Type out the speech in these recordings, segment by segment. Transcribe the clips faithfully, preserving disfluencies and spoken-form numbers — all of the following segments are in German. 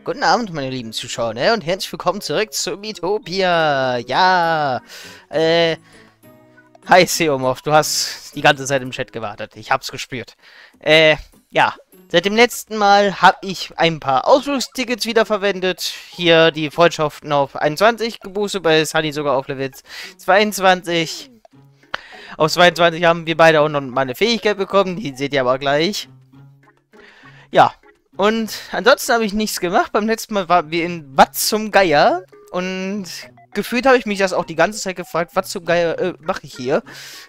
Guten Abend, meine lieben Zuschauer, ne? Und herzlich willkommen zurück zu Miitopia. Ja, äh, hi Seomorph, du hast die ganze Zeit im Chat gewartet. Ich hab's gespürt. Äh, ja, seit dem letzten Mal habe ich ein paar Ausflugstickets wiederverwendet. Hier die Freundschaften auf einundzwanzig geboostet, bei Sunny sogar auf Level zweiundzwanzig. Auf zweiundzwanzig haben wir beide auch noch mal eine Fähigkeit bekommen, die seht ihr aber gleich. Ja. Und ansonsten habe ich nichts gemacht. Beim letzten Mal waren wir in Was zum Geier. Und gefühlt habe ich mich das auch die ganze Zeit gefragt, was zum Geier äh, mache ich hier?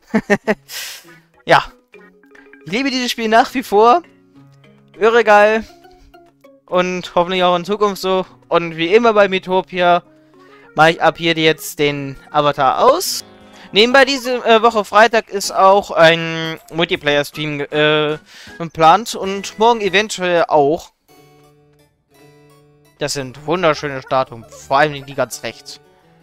Ja. Ich liebe dieses Spiel nach wie vor. Irre geil. Und hoffentlich auch in Zukunft so. Und wie immer bei Miitopia mache ich ab hier jetzt den Avatar aus. Nebenbei diese äh, Woche Freitag ist auch ein Multiplayer-Stream äh, geplant und morgen eventuell auch. Das sind wunderschöne Statuen, vor allem die ganz rechts.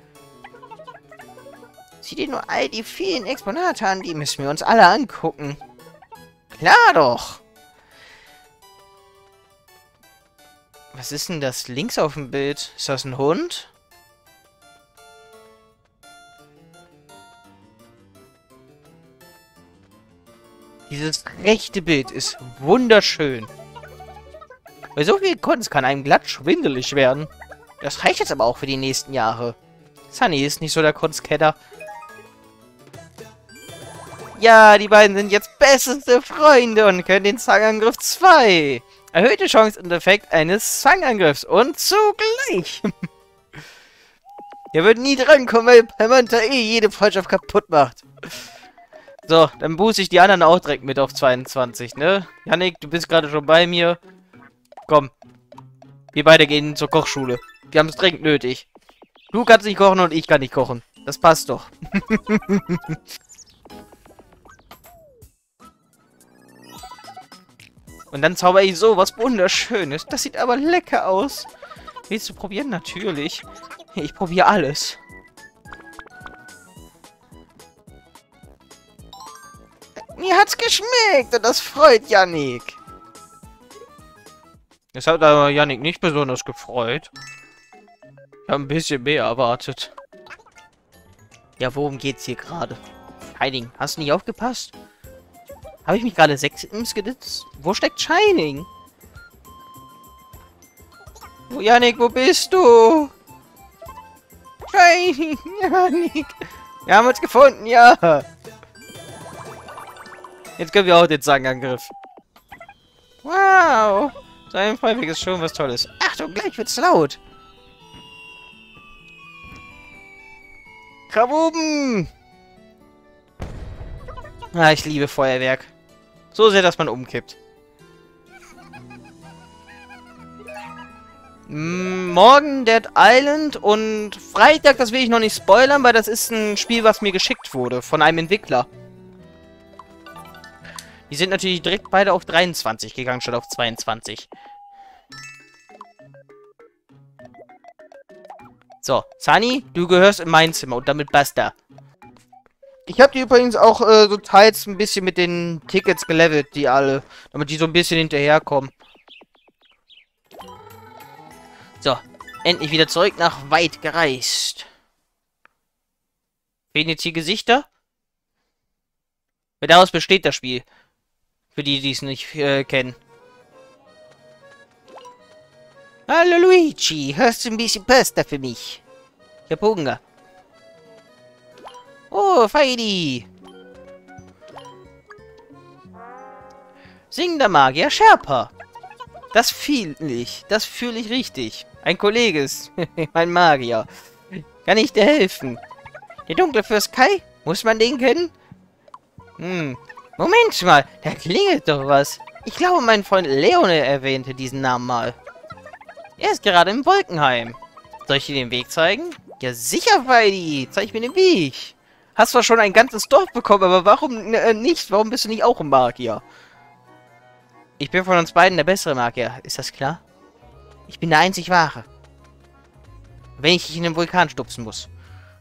Sieh dir nur all die vielen Exponate an, die müssen wir uns alle angucken. Klar doch! Was ist denn das links auf dem Bild? Ist das ein Hund? Dieses rechte Bild ist wunderschön. Bei so viel Kunst kann einem glatt schwindelig werden. Das reicht jetzt aber auch für die nächsten Jahre. Sunny ist nicht so der Kunstkenner. Ja, die beiden sind jetzt beste Freunde und können den Zangangriff zwei. Erhöhte Chance und Effekt eines Zangangriffs. Und zugleich. Der wird nie drankommen, weil Permanta eh jede Freundschaft kaputt macht. So, dann booste ich die anderen auch direkt mit auf zweiundzwanzig, ne? Yannick, du bist gerade schon bei mir. Komm. Wir beide gehen zur Kochschule. Wir haben es dringend nötig. Du kannst nicht kochen und ich kann nicht kochen. Das passt doch. Und dann zauber ich so was Wunderschönes. Das sieht aber lecker aus. Willst du probieren? Natürlich. Ich probiere alles. Mir hat's geschmeckt und das freut Yannick. Das hat aber Yannick nicht besonders gefreut. Ich habe ein bisschen mehr erwartet. Ja, worum geht's hier gerade? Shining, hast du nicht aufgepasst? Habe ich mich gerade sechs ins geditzt? Wo steckt Shining? Oh, Yannick, wo bist du? Shining, Yannick. Wir haben uns gefunden, ja. Jetzt können wir auch den Zangangriff. Wow. So ein Feuerwerk ist schon was Tolles. Achtung, gleich wird's laut. Kaboom! Ah, ich liebe Feuerwerk. So sehr, dass man umkippt. M morgen Dead Island und Freitag, das will ich noch nicht spoilern, weil das ist ein Spiel, was mir geschickt wurde von einem Entwickler. Die sind natürlich direkt beide auf dreiundzwanzig gegangen, statt auf zweiundzwanzig. So, Sunny, du gehörst in mein Zimmer und damit basta. Ich habe die übrigens auch äh, so teils ein bisschen mit den Tickets gelevelt, die alle, damit die so ein bisschen hinterherkommen. So, endlich wieder zurück nach weit gereist. Fehlen jetzt hier Gesichter? Weil daraus besteht das Spiel. Für die, die es nicht äh, kennen. Hallo Luigi, hast du ein bisschen Pasta für mich? Ich hab Hunger. Oh, Feidi. Singender Magier Sherpa. Das fühle ich. Das fühle ich richtig. Ein Kollege ist mein Magier. Kann ich dir helfen? Der dunkle Fürst Kai? Muss man den kennen? Hm. Moment mal, da klingelt doch was. Ich glaube, mein Freund Leone erwähnte diesen Namen mal. Er ist gerade im Wolkenheim. Soll ich dir den Weg zeigen? Ja, sicher, Feidi. Zeig mir den Weg. Hast zwar schon ein ganzes Dorf bekommen, aber warum äh, nicht? Warum bist du nicht auch ein Magier? Ich bin von uns beiden der bessere Magier. Ist das klar? Ich bin der einzig Wahre. Wenn ich dich in den Vulkan stupsen muss.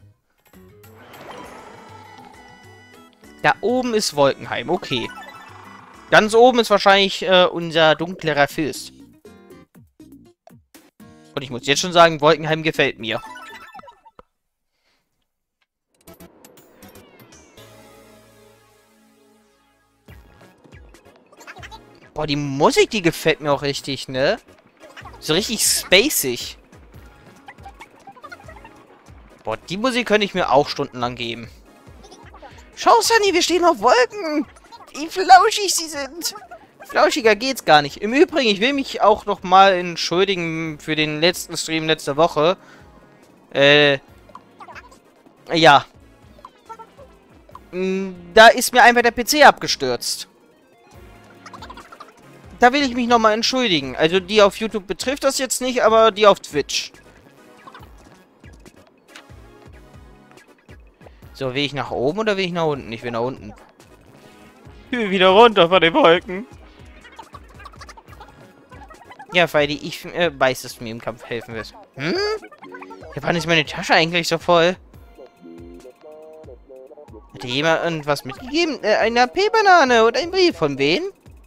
Da oben ist Wolkenheim, okay. Ganz oben ist wahrscheinlich äh, unser dunklerer Fürst. Und ich muss jetzt schon sagen, Wolkenheim gefällt mir. Boah, die Musik, die gefällt mir auch richtig, ne? So richtig spacig. Boah, die Musik könnte ich mir auch stundenlang geben. Schau, Sunny, wir stehen auf Wolken. Wie flauschig sie sind. Flauschiger geht's gar nicht. Im Übrigen, ich will mich auch noch mal entschuldigen für den letzten Stream letzte Woche. Äh, ja. Da ist mir einfach der P C abgestürzt. Da will ich mich nochmal entschuldigen. Also die auf YouTube betrifft das jetzt nicht, aber die auf Twitch. So, will ich nach oben oder will ich nach unten? Ich will nach unten. Ich will wieder runter von den Wolken. Ja, Feidi, ich äh, weiß, dass du mir im Kampf helfen wirst. Hm? Ja, wann ist meine Tasche eigentlich so voll? Hat dir jemand irgendwas mitgegeben? Äh, eine A P-Banane oder ein Brief. Von wem?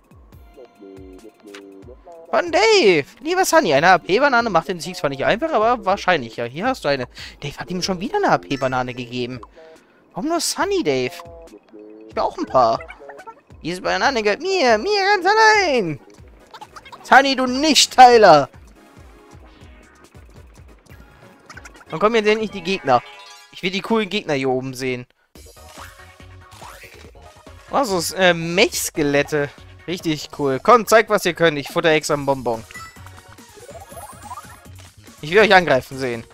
Von Dave. Lieber Sunny, eine A P-Banane macht den Sieg zwar nicht einfach, aber wahrscheinlich. Ja, hier hast du eine. Dave hat ihm schon wieder eine A P-Banane gegeben. Warum nur Sunny, Dave? Ich will auch ein paar. Diese Banane gehört mir. Mir ganz allein. Sunny, du Nicht-Teiler. Dann kommen jetzt endlich die Gegner. Ich will die coolen Gegner hier oben sehen. Was ist, äh, Mech-Skelette. Richtig cool. Komm, zeig, was ihr könnt. Ich futter extra einen Bonbon. Ich will euch angreifen sehen.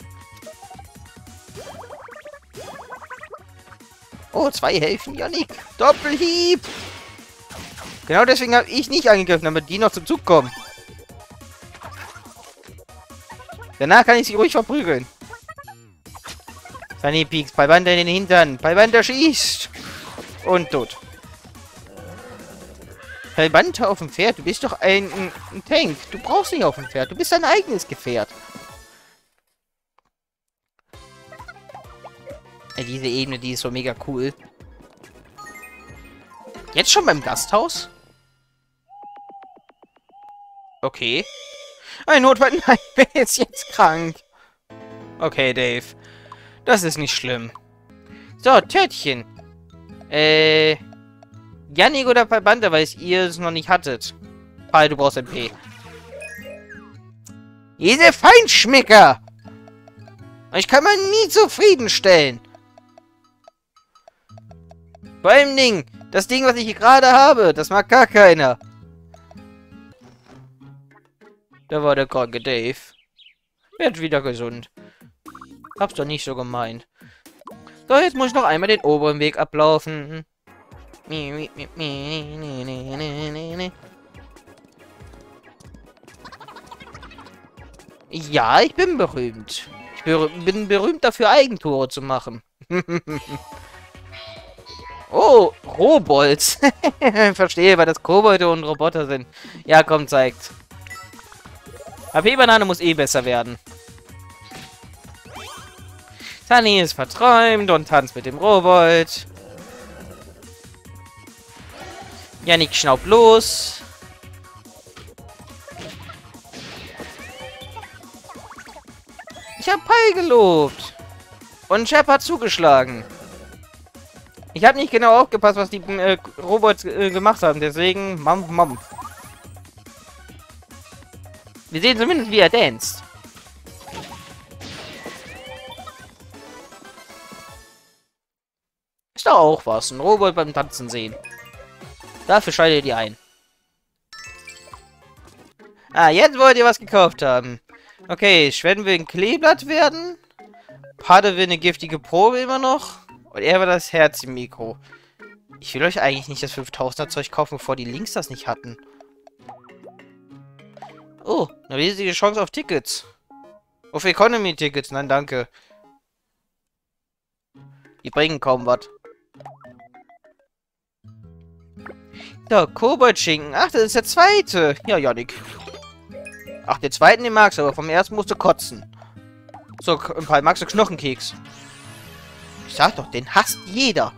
Oh, zwei helfen, Yannick. Doppelhieb. Genau deswegen habe ich nicht angegriffen, damit die noch zum Zug kommen. Danach kann ich sie ruhig verprügeln. Sunny Peaks, Palbanda in den Hintern. Palbanda schießt. Und tot. Palbanda auf dem Pferd? Du bist doch ein, ein, ein Tank. Du brauchst nicht auf dem Pferd. Du bist dein eigenes Gefährt. Ja, diese Ebene, die ist so mega cool. Jetzt schon beim Gasthaus? Okay. Ein Notfall. Nein, ich bin jetzt, jetzt krank. Okay, Dave. Das ist nicht schlimm. So, Törtchen. Äh... Yannick oder Palbanda, weil ihr es noch nicht hattet. Pal, du brauchst ein P. Diese Feinschmecker! Ich kann man nie zufriedenstellen. Vor allem Ding, das Ding, was ich hier gerade habe, das mag gar keiner. Da war der kranke Dave. Wird wieder gesund. Hab's doch nicht so gemeint. So, jetzt muss ich noch einmal den oberen Weg ablaufen. Ja, ich bin berühmt. Ich ber bin berühmt dafür, Eigentore zu machen. Oh, Robolds. Verstehe, weil das Kobolde und Roboter sind. Ja, komm, zeigt. A P-Banane muss eh besser werden. Sunny ist verträumt und tanzt mit dem Robold. Yannick schnaubt los. Ich hab Pai gelobt. Und Shep hat zugeschlagen. Ich habe nicht genau aufgepasst, was die äh, Robots äh, gemacht haben. Deswegen, Mampf, Mampf. Wir sehen zumindest, wie er danst. Ist doch auch was. Ein Robot beim Tanzen sehen. Dafür schaltet ihr ein. Ah, jetzt wollt ihr was gekauft haben. Okay, Schweden will ein Kleeblatt werden. Pade will eine giftige Probe immer noch. Und er will das Herz im Mikro. Ich will euch eigentlich nicht das fünftausender Zeug kaufen, bevor die Links das nicht hatten. Oh, eine riesige Chance auf Tickets. Auf Economy-Tickets, nein, danke. Die bringen kaum was. So, Koboldschinken. Ach, das ist der zweite. Ja, Yannick. Ach, den zweiten, den magst du, aber vom ersten musst du kotzen. So, ein paar magst du Knochenkeks. Ich sag doch, den hasst jeder.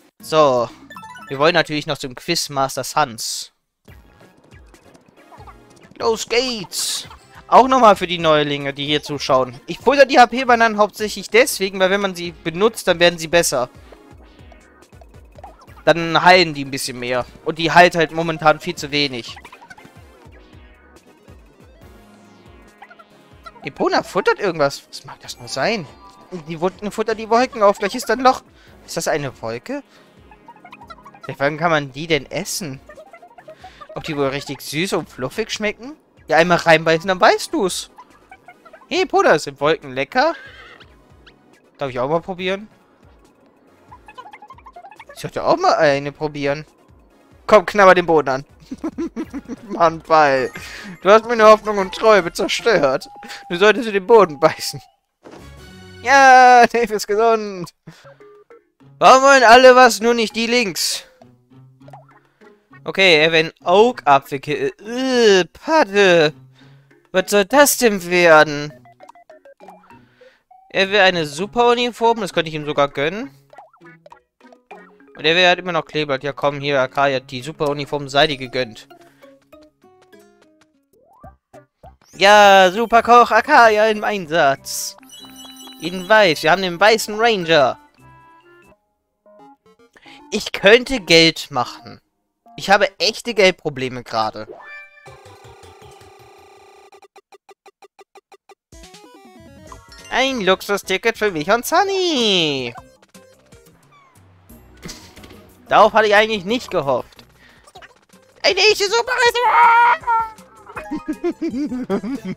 So. Wir wollen natürlich noch zum Quizmaster Sans. Los geht's. Auch nochmal für die Neulinge, die hier zuschauen. Ich futter die H P-Bananen hauptsächlich deswegen, weil wenn man sie benutzt, dann werden sie besser. Dann heilen die ein bisschen mehr. Und die heilt halt momentan viel zu wenig. Epona futtert irgendwas. Was mag das nur sein? Die Wunden futtert die Wolken auf. Gleich ist dann Loch. Ist das eine Wolke? Seit wann kann man die denn essen? Ob die wohl richtig süß und fluffig schmecken? Ja, einmal reinbeißen, dann weißt du's. Hey, Epona, sind Wolken lecker? Darf ich auch mal probieren? Ich sollte auch mal eine probieren. Komm, knabber den Boden an. Mann, Ball. Du hast meine Hoffnung und Träume zerstört. Du solltest in den Boden beißen. Ja, Dave ist gesund. Warum wollen alle was, nur nicht die links? Okay, Evan Oak Apfel. Äh, Patte. Was soll das denn werden? Er will eine Superuniform, das könnte ich ihm sogar gönnen. Und er will halt immer noch Kleeblatt. Ja komm, hier, Akaya, die Superuniform sei dir gegönnt. Ja, Superkoch Akaya im Einsatz. In weiß, wir haben den weißen Ranger. Ich könnte Geld machen. Ich habe echte Geldprobleme gerade. Ein Luxusticket für mich und Sunny. Darauf hatte ich eigentlich nicht gehofft. Eine echte Super.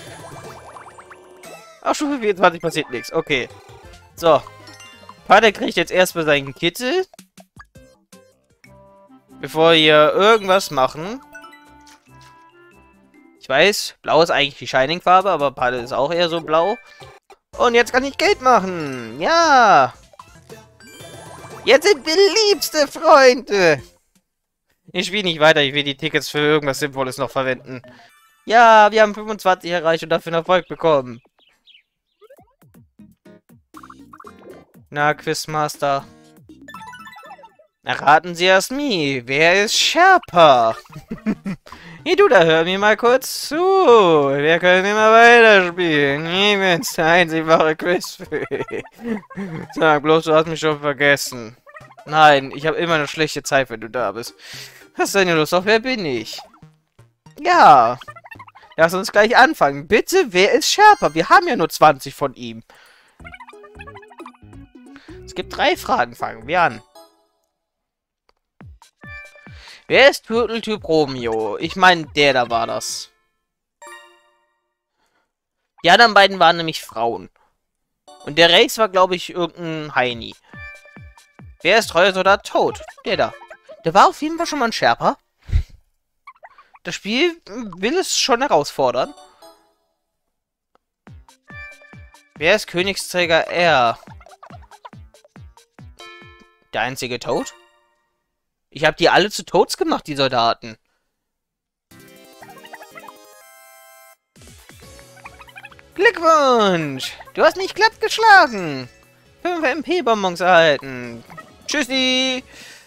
Auf Stufe vierundzwanzig passiert nichts. Okay. So. Vater kriegt jetzt erstmal seinen Kittel. Bevor wir irgendwas machen. Ich weiß, blau ist eigentlich die Shining-Farbe, aber Paddle ist auch eher so blau. Und jetzt kann ich Geld machen. Ja. Jetzt sind wir liebste Freunde. Ich spiele nicht weiter. Ich will die Tickets für irgendwas Sinnvolles noch verwenden. Ja, wir haben fünfundzwanzig erreicht und dafür einen Erfolg bekommen. Na, Quizmaster. Erraten Sie erst nie. Wer ist Sherpa? Hey du, da hör mir mal kurz zu. Wir können immer weiterspielen. Ich bin's, der einzig wahre Quizfee. Sag bloß, du hast mich schon vergessen. Nein, ich habe immer eine schlechte Zeit, wenn du da bist. Hast du denn Lust auf Wer bin ich? Ja. Lass uns gleich anfangen. Bitte, wer ist Sherpa? Wir haben ja nur zwanzig von ihm. Es gibt drei Fragen. Fangen wir an. Wer ist Turteltyp Romeo? Ich meine, der da war das. Die anderen beiden waren nämlich Frauen. Und der Rex war, glaube ich, irgendein Heini. Wer ist treuer Soldat Toad? Der da. Der war auf jeden Fall schon mal ein Sherpa. Das Spiel will es schon herausfordern. Wer ist Königsträger R? Der einzige Toad? Ich habe die alle zu Toads gemacht, die Soldaten. Glückwunsch! Du hast mich glatt geschlagen. fünf M P-Bonbons erhalten. Tschüssi!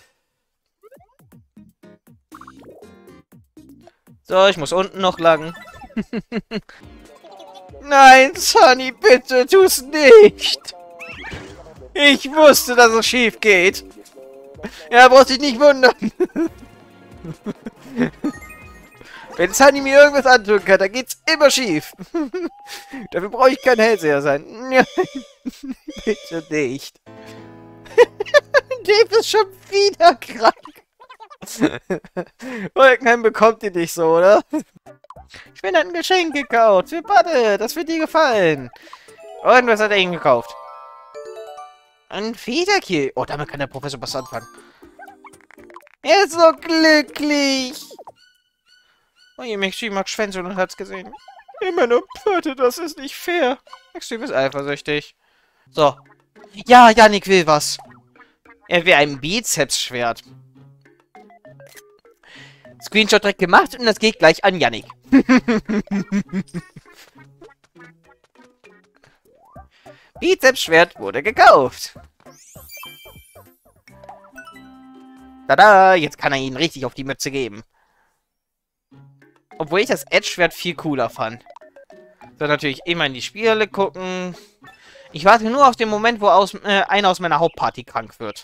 So, ich muss unten noch lang. Nein, Sunny, bitte, tu's nicht! Ich wusste, dass es schief geht. Ja, brauchst dich nicht wundern. Wenn Sunny mir irgendwas antun kann, dann geht's immer schief. Dafür brauche ich kein Hellseher sein. Bitte nicht. Dave ist schon wieder krank. Wolkenheim bekommt ihr nicht so, oder? Ich bin ein Geschenk gekauft. Für Patte, das wird dir gefallen. Und was hat er ihm gekauft? Ein Federkiel. Oh, damit kann der Professor was anfangen. Er ist so glücklich. Oh, ihr Maxi mag Schwänze und hat's gesehen. Immer nur Patte, das ist nicht fair. Maxi ist eifersüchtig. So. Ja, Yannick will was. Er will ein Bizepsschwert. Screenshot direkt gemacht und das geht gleich an Yannick. Bizepsschwert wurde gekauft. Tada, jetzt kann er ihn richtig auf die Mütze geben. Obwohl ich das Edge-Schwert viel cooler fand. So, natürlich immer in die Spiele gucken. Ich warte nur auf den Moment, wo aus, äh, einer aus meiner Hauptparty krank wird.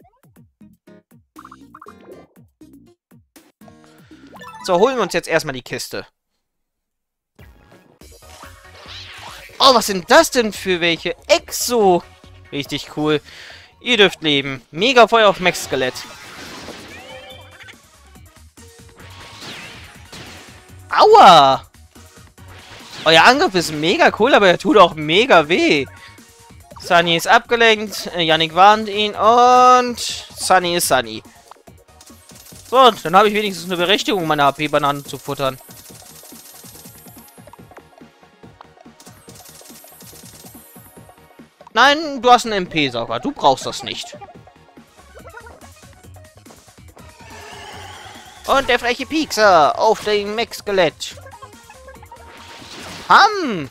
So, holen wir uns jetzt erstmal die Kiste. Oh, was sind das denn für welche? Exo! Richtig cool. Ihr dürft leben. Mega Feuer auf Max-Skelett. Aua! Euer Angriff ist mega cool, aber er tut auch mega weh. Sunny ist abgelenkt. Yannick warnt ihn. Und Sunny ist Sunny. So, dann habe ich wenigstens eine Berechtigung, meine H P-Bananen zu futtern. Nein, du hast einen M P-Sauger. Du brauchst das nicht. Und der freche Piekser auf dem Max-Skelett. Ham!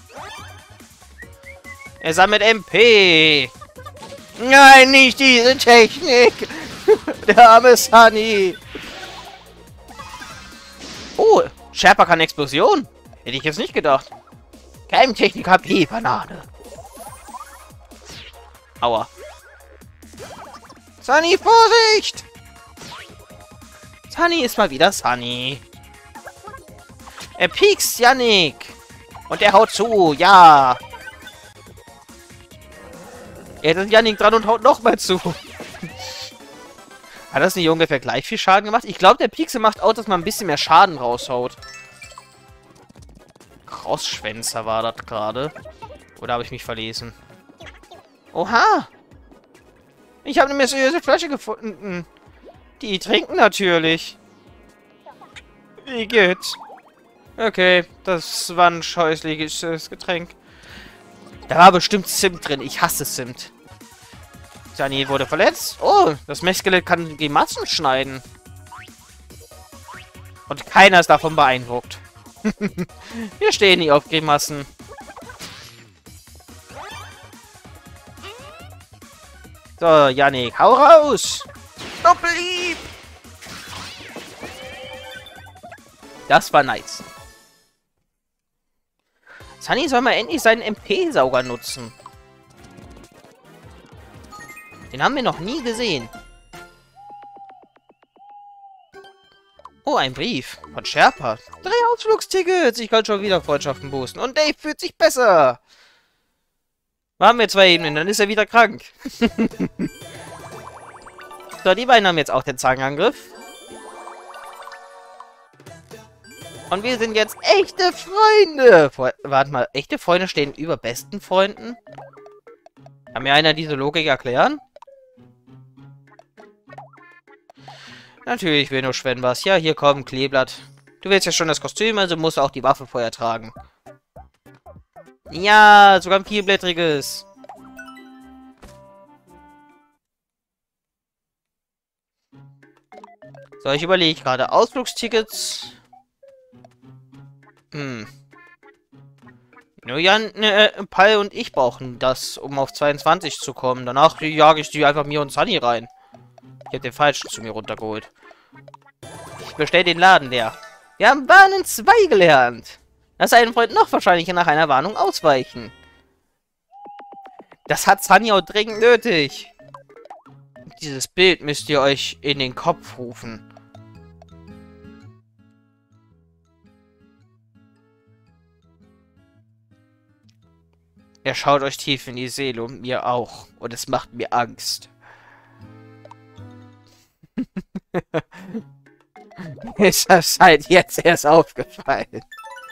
Er sammelt M P. Nein, nicht diese Technik. Der arme Sunny. Oh, Sherpa kann Explosion. Hätte ich jetzt nicht gedacht. Geheimtechnik H P-Banane. Aua. Sunny, Vorsicht! Sunny ist mal wieder Sunny. Er piekst Yannick. Und er haut zu, ja. Er ist Yannick dran und haut nochmal zu. Hat das nicht ungefähr gleich viel Schaden gemacht? Ich glaube, der Piekse macht auch, dass man ein bisschen mehr Schaden raushaut. Crossschwänzer war das gerade. Oder habe ich mich verlesen? Oha! Ich habe eine mysteriöse Flasche gefunden. Die trinken natürlich. Wie geht's? Okay, das war ein scheußliches Getränk. Da war bestimmt Zimt drin. Ich hasse Zimt. Sunny wurde verletzt. Oh, das Mech-Skelett kann Grimassen schneiden. Und keiner ist davon beeindruckt. Wir stehen nie auf Grimassen. So, Yannick, hau raus! Doppelhieb! Das war nice. Sunny soll mal endlich seinen M P-Sauger nutzen. Den haben wir noch nie gesehen. Oh, ein Brief von Sherpa. Drei Ausflugstickets. Ich kann schon wieder Freundschaften boosten. Und Dave fühlt sich besser. Machen wir zwei Ebenen, dann ist er wieder krank. So, die beiden haben jetzt auch den Zangenangriff. Und wir sind jetzt echte Freunde. Vor Warte mal, echte Freunde stehen über besten Freunden? Kann mir einer diese Logik erklären? Natürlich will nur Sven was. Ja, hier komm, Kleeblatt. Du willst ja schon das Kostüm, also musst du auch die Waffe vorher tragen. Ja, sogar ein vierblättriges. So, ich überlege gerade. Ausflugstickets. Hm. Nur Jan, äh, Pal und ich brauchen das, um auf zweiundzwanzig zu kommen. Danach jage ich die einfach mir und Sunny rein. Ich habe den falschen zu mir runtergeholt. Ich bestell den Laden leer. Wir haben Warnen zwei gelernt. Lass einen Freund noch wahrscheinlich nach einer Warnung ausweichen. Das hat Sunny auch dringend nötig. Dieses Bild müsst ihr euch in den Kopf rufen. Er schaut euch tief in die Seele und mir auch. Und es macht mir Angst. Ist das halt jetzt erst aufgefallen.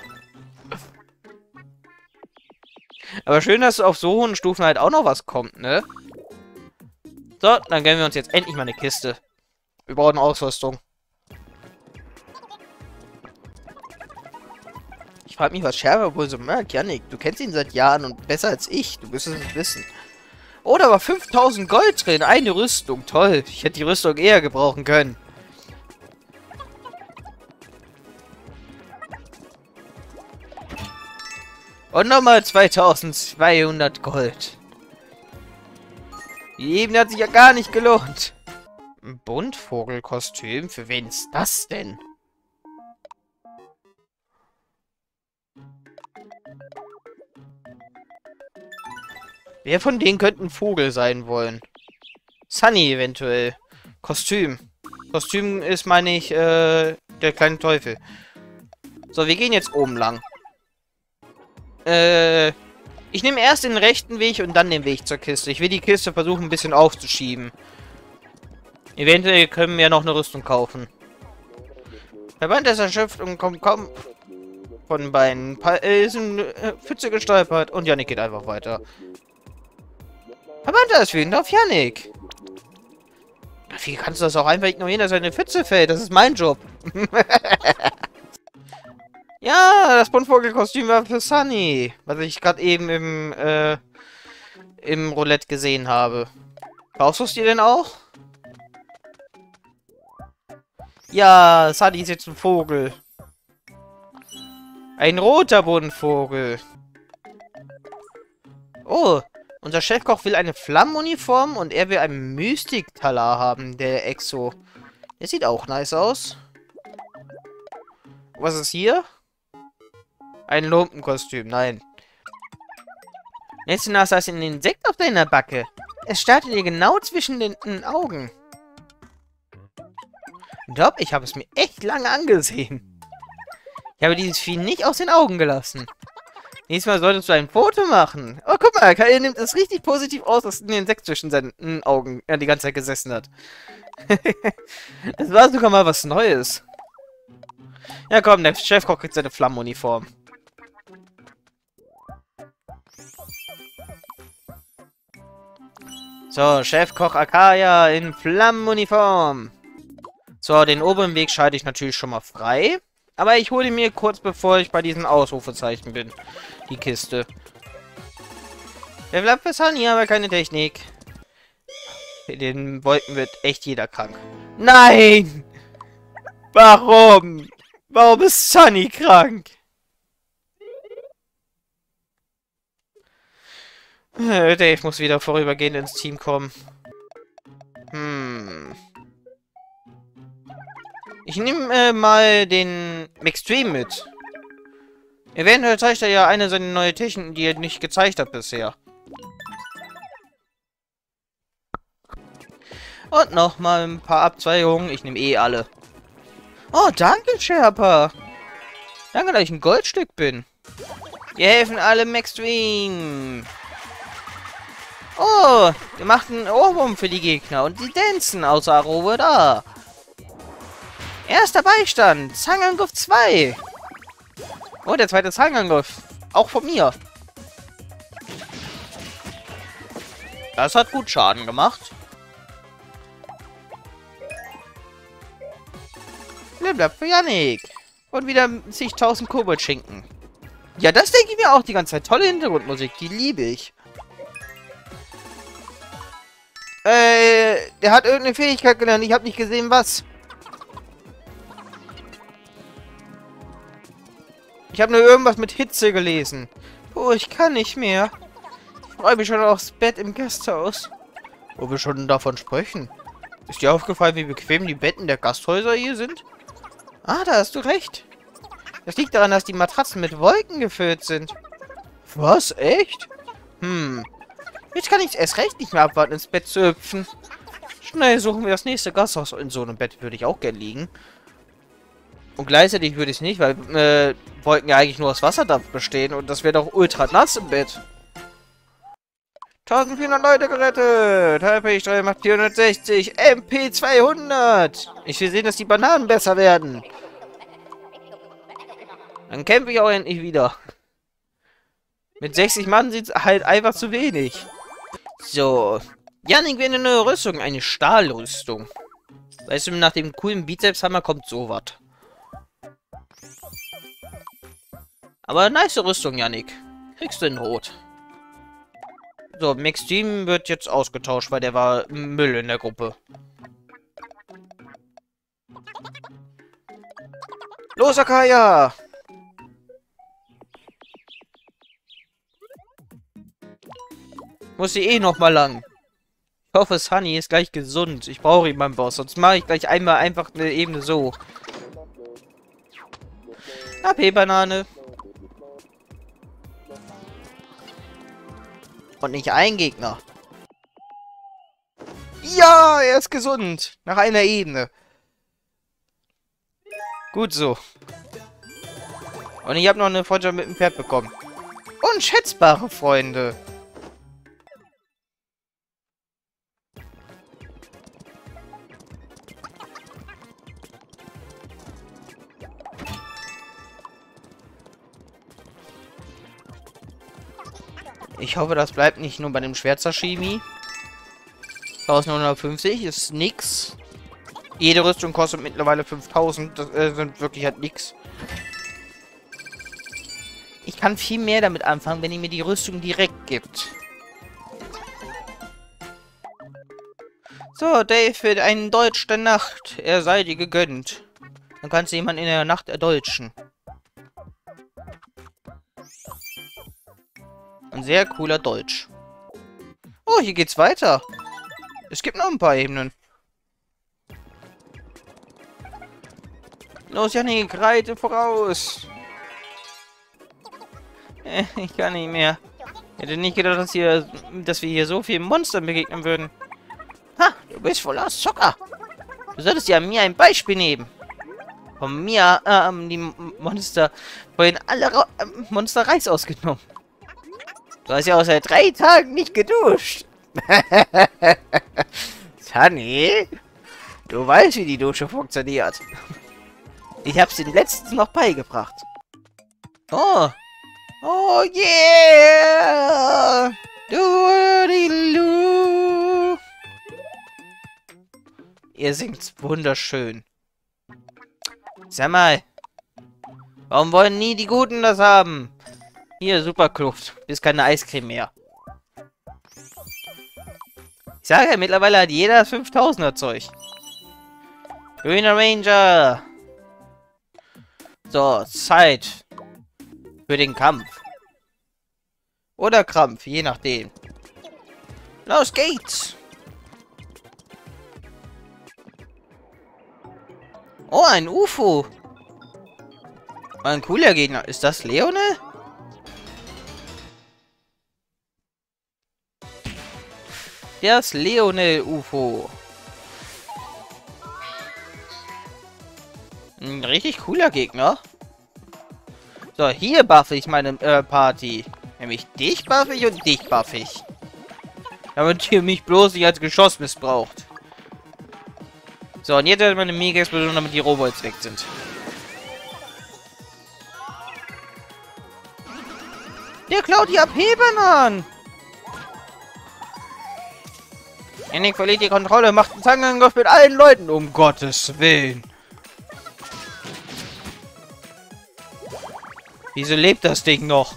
Aber schön, dass auf so hohen Stufen halt auch noch was kommt, ne? So, dann gönnen wir uns jetzt endlich mal eine Kiste. Wir brauchen Ausrüstung. Ich frage mich, was Sherpa wohl so merkt. Yannick, du kennst ihn seit Jahren und besser als ich. Du müsstest es wissen. Oh, da war fünftausend Gold drin. Eine Rüstung. Toll. Ich hätte die Rüstung eher gebrauchen können. Und nochmal zweitausendzweihundert Gold. Die Ebene hat sich ja gar nicht gelohnt. Ein Buntvogelkostüm? Für wen ist das denn? Wer von denen könnte ein Vogel sein wollen? Sunny eventuell. Kostüm. Kostüm ist, meine ich, äh, der kleine Teufel. So, wir gehen jetzt oben lang. Äh, ich nehme erst den rechten Weg und dann den Weg zur Kiste. Ich will die Kiste versuchen, ein bisschen aufzuschieben. Eventuell können wir noch eine Rüstung kaufen. Der Band ist erschöpft und kommt kaum von beiden. Äh, ist in äh, Pfütze gestolpert und Yannick geht einfach weiter. Herr Band ist wütend auf Yannick. Wie kannst du das auch einfach ignorieren, dass er in eine Pfütze fällt? Das ist mein Job. Ja, das Buntvogelkostüm war für Sunny. Was ich gerade eben im, äh, im Roulette gesehen habe. Kaufst du es dir denn auch? Ja, Sunny ist jetzt ein Vogel. Ein roter Buntvogel. Oh, unser Chefkoch will eine Flammenuniform und er will einen Mystik-Talar haben, der Exo. Der sieht auch nice aus. Was ist hier? Ein Lumpenkostüm, nein. Letzte Nacht saß ein Insekt auf deiner Backe. Es starrte dir genau zwischen den Augen. Ich glaube, ich habe es mir echt lange angesehen. Ich habe dieses Vieh nicht aus den Augen gelassen. Nächstes Mal solltest du ein Foto machen. Oh, guck mal, Kai nimmt es richtig positiv aus, dass ein Insekt zwischen seinen Augen äh, die ganze Zeit gesessen hat. Das war sogar mal was Neues. Ja komm, der Chefkoch kriegt seine Flammenuniform. So, Chefkoch Akaya in Flammenuniform. So, den oberen Weg schalte ich natürlich schon mal frei. Aber ich hole mir kurz bevor ich bei diesen Ausrufezeichen bin. Die Kiste. Der bleibt für Sunny, aber keine Technik. In den Wolken wird echt jeder krank. Nein! Warum? Warum ist Sunny krank? Äh, Dave muss wieder vorübergehend ins Team kommen. Hm. Ich nehme äh, mal den Maxstream mit. Eventuell zeigt er ja eine seiner neuen Techniken, die er nicht gezeigt hat bisher. Und nochmal ein paar Abzweigungen. Ich nehme eh alle. Oh, danke, Sherpa. Danke, dass ich ein Goldstück bin. Wir helfen alle Maxstream. Oh, wir machten einen Ohrwurm für die Gegner und die Dancen außer Arobe da. Erster Beistand, Zangenangriff zwei. Oh, der zweite Zangenangriff. Auch von mir. Das hat gut Schaden gemacht. Blablabla für Yannick. Und wieder zigtausend Koboldschinken. Ja, das denke ich mir auch die ganze Zeit. Tolle Hintergrundmusik, die liebe ich. Äh, der hat irgendeine Fähigkeit gelernt. Ich habe nicht gesehen, was. Ich habe nur irgendwas mit Hitze gelesen. Oh, ich kann nicht mehr. Ich freue mich schon aufs Bett im Gasthaus. Wo wir schon davon sprechen. Ist dir aufgefallen, wie bequem die Betten der Gasthäuser hier sind? Ah, da hast du recht. Das liegt daran, dass die Matratzen mit Wolken gefüllt sind. Was? Echt? Hm. Jetzt kann ich erst recht nicht mehr abwarten, ins Bett zu hüpfen. Schnell suchen wir das nächste Gasthaus. In so einem Bett würde ich auch gern liegen. Und gleichzeitig würde ich es nicht, weil äh, Wolken ja eigentlich nur aus Wasserdampf bestehen. Und das wäre doch ultra nass im Bett. eintausendvierhundert Leute gerettet. H P drei macht vierhundertsechzig. M P zweihundert. Ich will sehen, dass die Bananen besser werden. Dann kämpfe ich auch endlich wieder. Mit sechzig Mann sieht es halt einfach zu wenig. So. Yannick will eine neue Rüstung. Eine Stahlrüstung. Weißt du, nach dem coolen Bizepshammer kommt sowas. Aber nice Rüstung, Yannick. Kriegst du in Rot. So, Maxstream wird jetzt ausgetauscht, weil der war Müll in der Gruppe. Los, Akaya! Muss sie eh noch mal lang. Ich hoffe, Sunny ist gleich gesund. Ich brauche ihn beim Boss, sonst mache ich gleich einmal einfach eine Ebene so. A P-Banane. Und nicht ein Gegner. Ja, er ist gesund. Nach einer Ebene. Gut so. Und ich habe noch eine Freundschaft mit dem Pferd bekommen. Unschätzbare Freunde. Ich hoffe, das bleibt nicht nur bei dem Schwert-Sashimi. neunzehnhundertfünfzig ist nix. Jede Rüstung kostet mittlerweile fünftausend. Das äh, sind wirklich halt nix. Ich kann viel mehr damit anfangen, wenn ihr mir die Rüstung direkt gibt. So, Dave, ein Deutsch der Nacht. Er sei dir gegönnt. Dann kannst du jemanden in der Nacht erdeutschen. Ein sehr cooler Deutsch. Oh, hier geht's weiter. Es gibt noch ein paar Ebenen. Los, Janik, reite voraus. Äh, ich kann nicht mehr. Ich hätte nicht gedacht, dass, hier, dass wir hier so vielen Monstern begegnen würden. Ha, du bist voll aus Zucker. Du solltest ja mir ein Beispiel nehmen. Von mir haben ähm, die Monster vorhin alle Ra äh, Monster Reis ausgenommen. Du hast ja auch seit drei Tagen nicht geduscht. Sunny, du weißt, wie die Dusche funktioniert. Ich hab's den letzten noch beigebracht. Oh. Oh yeah. Du. Ihr singt wunderschön. Sag mal. Warum wollen nie die Guten das haben? Hier, Superkluft. Ist keine Eiscreme mehr. Ich sage ja, mittlerweile hat jeder das fünftausender Zeug. Grüner Ranger. So, Zeit. Für den Kampf. Oder Krampf, je nachdem. Los geht's. Oh, ein U F O. Ein cooler Gegner. Ist das Leone? Das Leone-U F O. Ein richtig cooler Gegner. So, hier buffe ich meine äh, Party. Nämlich dich buffe ich und dich buffe ich. Damit ihr mich bloß nicht als Geschoss missbraucht. So, und jetzt hat meine Mega-Explosion, damit die Robots weg sind. Der klaut die A P-Bananen! Henning verliert die Kontrolle, macht einen Zangenangriff mit allen Leuten, um Gottes Willen. Wieso lebt das Ding noch?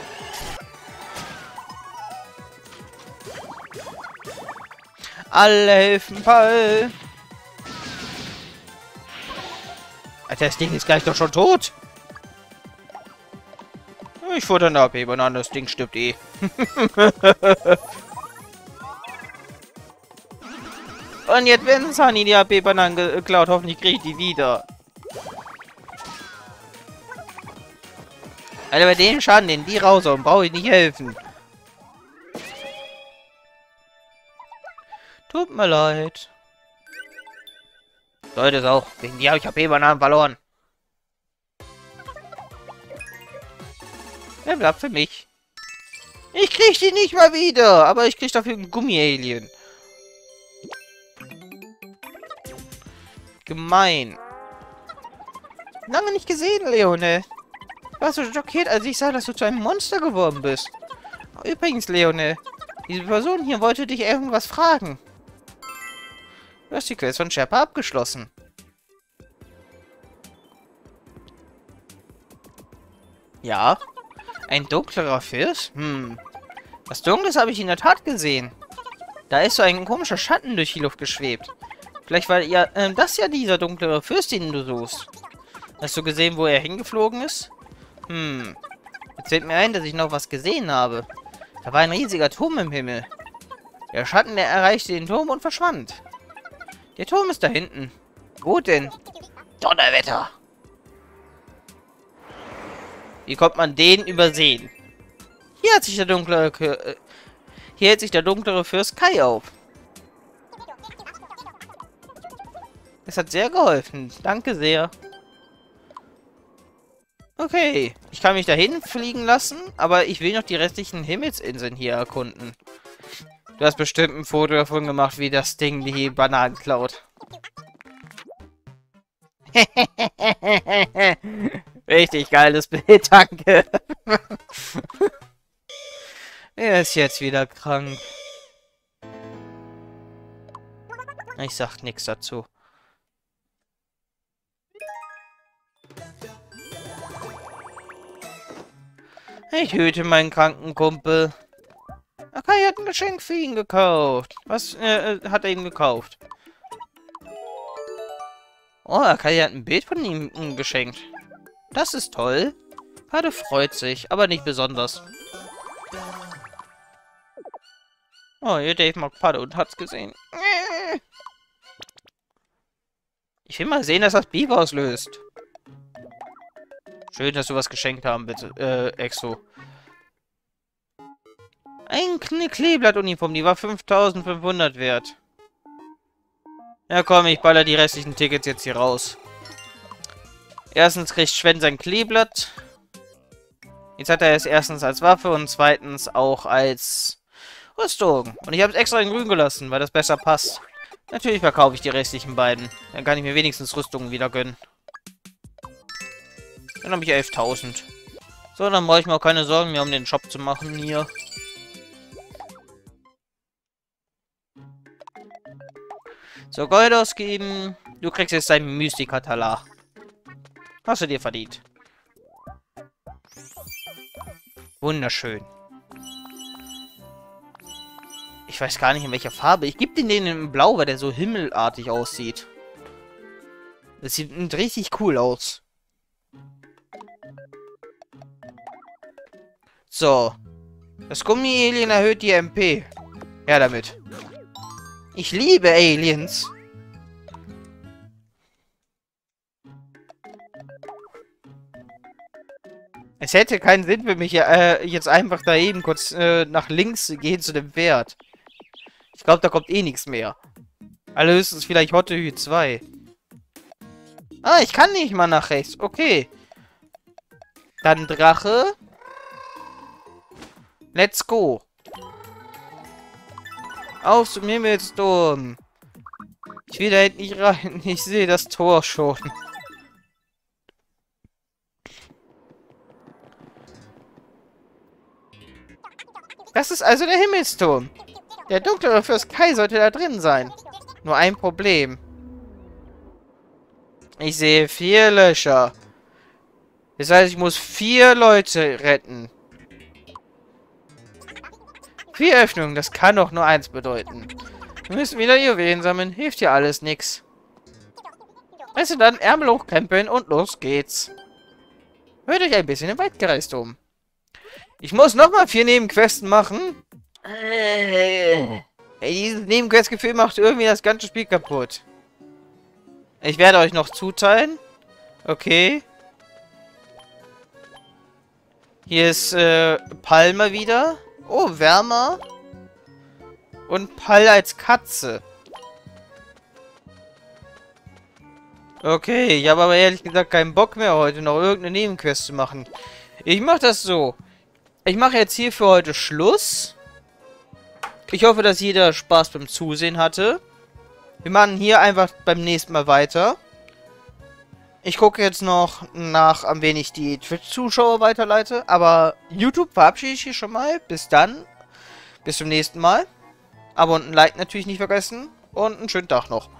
Alle helfen Paul. Alter, das Ding ist gleich doch schon tot. Ich fuhr dann ab, eben an, das Ding stirbt eh. Und jetzt, wenn Sunny die A P-Bananen geklaut, hoffentlich kriege ich die wieder. Alter, bei dem Schaden, den die raushauen, brauche ich nicht helfen. Tut mir leid. Leute, ist auch. Wegen die habe ich A P-Bananen verloren. Er bleibt für mich. Ich krieg die nicht mal wieder, aber ich krieg dafür einen Gummi-Alien. Gemein. Lange nicht gesehen, Leone. Ich war so schockiert, als ich sah, dass du zu einem Monster geworden bist. Übrigens, Leone, diese Person hier wollte dich irgendwas fragen. Du hast die Quest von Sherpa abgeschlossen. Ja. Ein dunklerer Fürst? Hm. Was Dunkles habe ich in der Tat gesehen. Da ist so ein komischer Schatten durch die Luft geschwebt. Vielleicht war ja äh, das ja dieser dunklere Fürst, den du suchst. Hast du gesehen, wo er hingeflogen ist? Hm. Jetzt fällt mir ein, dass ich noch was gesehen habe. Da war ein riesiger Turm im Himmel. Der Schatten, der erreichte den Turm und verschwand. Der Turm ist da hinten. Wo denn? Donnerwetter! Wie kommt man den übersehen? Hier hat sich der dunkle... Äh, Hier hält sich der dunklere Fürst Kai auf. Es hat sehr geholfen. Danke sehr. Okay, ich kann mich dahin fliegen lassen, aber ich will noch die restlichen Himmelsinseln hier erkunden. Du hast bestimmt ein Foto davon gemacht, wie das Ding die Bananen klaut. Richtig geiles Bild, danke. Er ist jetzt wieder krank. Ich sag nichts dazu. Ich hüte meinen kranken Kumpel. Akai hat ein Geschenk für ihn gekauft. Was äh, hat er ihm gekauft? Oh, Akai hat ein Bild von ihm geschenkt. Das ist toll. Pade freut sich, aber nicht besonders. Oh, ihr Dave mag Pade und hat's gesehen. Ich will mal sehen, dass das Beef auslöst. Schön, dass du was geschenkt haben, bitte. Äh, Exo. Eine Kleeblattuniform, die war fünftausendfünfhundert wert. Ja komm, ich baller die restlichen Tickets jetzt hier raus. Erstens kriegt Sven sein Kleeblatt. Jetzt hat er es erstens als Waffe und zweitens auch als Rüstung. Und ich habe es extra in grün gelassen, weil das besser passt. Natürlich verkaufe ich die restlichen beiden. Dann kann ich mir wenigstens Rüstungen wieder gönnen. Dann habe ich elftausend. So, dann brauche ich mir auch keine Sorgen mehr um den Shop zu machen hier. So, Gold ausgeben. Du kriegst jetzt deinen Mystika-Talar. Hast du dir verdient. Wunderschön. Ich weiß gar nicht, in welcher Farbe. Ich gebe den in Blau, weil der so himmelartig aussieht. Das sieht richtig cool aus. So. Das Gummi-Alien erhöht die M P. Ja, damit. Ich liebe Aliens. Es hätte keinen Sinn für mich, äh, jetzt einfach da eben kurz äh, nach links zu gehen zu dem Pferd. Ich glaube, da kommt eh nichts mehr. Allerhöchstens vielleicht Hotte zwei. Ah, ich kann nicht mal nach rechts. Okay. Dann Drache. Let's go. Auf zum Himmelsturm. Ich will da hinten nicht rein. Ich sehe das Tor schon. Das ist also der Himmelsturm. Der dunklere Fürst Kai sollte da drin sein. Nur ein Problem. Ich sehe vier Löcher. Das heißt, ich muss vier Leute retten. Vier Öffnungen, das kann doch nur eins bedeuten. Wir müssen wieder Juwelen sammeln. Hilft ja alles nix. Also dann Ärmel hochkrempeln und los geht's. Hört euch ein bisschen im Waldkreis um. Ich muss nochmal vier Nebenquesten machen. Ey, dieses Nebenquestgefühl macht irgendwie das ganze Spiel kaputt. Ich werde euch noch zuteilen. Okay. Hier ist äh, Palmer wieder. Oh, wärmer. Und Pal als Katze. Okay, ich habe aber ehrlich gesagt keinen Bock mehr heute noch irgendeine Nebenquest zu machen. Ich mache das so. Ich mache jetzt hier für heute Schluss. Ich hoffe, dass jeder Spaß beim Zusehen hatte. Wir machen hier einfach beim nächsten Mal weiter. Ich gucke jetzt noch nach, an wen ich die Twitch-Zuschauer weiterleite. Aber YouTube verabschiede ich hier schon mal. Bis dann. Bis zum nächsten Mal. Abo und ein Like natürlich nicht vergessen. Und einen schönen Tag noch.